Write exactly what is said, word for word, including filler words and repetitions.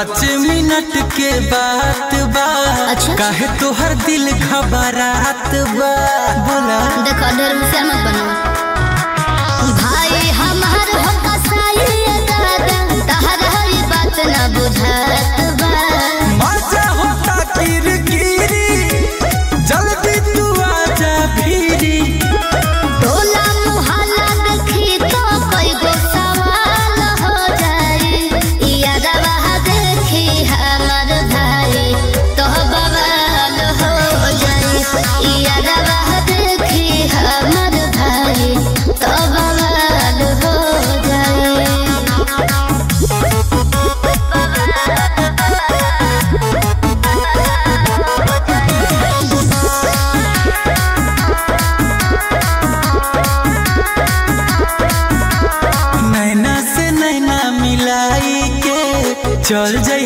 पाँच मिनट के बात बा। अच्छा? काहे तोहर दिल घबरात बा बोला। देखो ढेर मुझसे मत बनो भाई हमार हो कसाई दादा तहर हरी बात ना बुझात बा। मजा होता किरकिरी जल्दी तू आजा भीरी। टोला मुहल्ला देखी तो कोई गो सवाल हो जाई याद वहाँ देखी हमार भाई तो बवाल हो जाई याद वहाँ देखी हमार भाई तो बवाल हो जाई। नैना से नैना मिलाई के चल जाई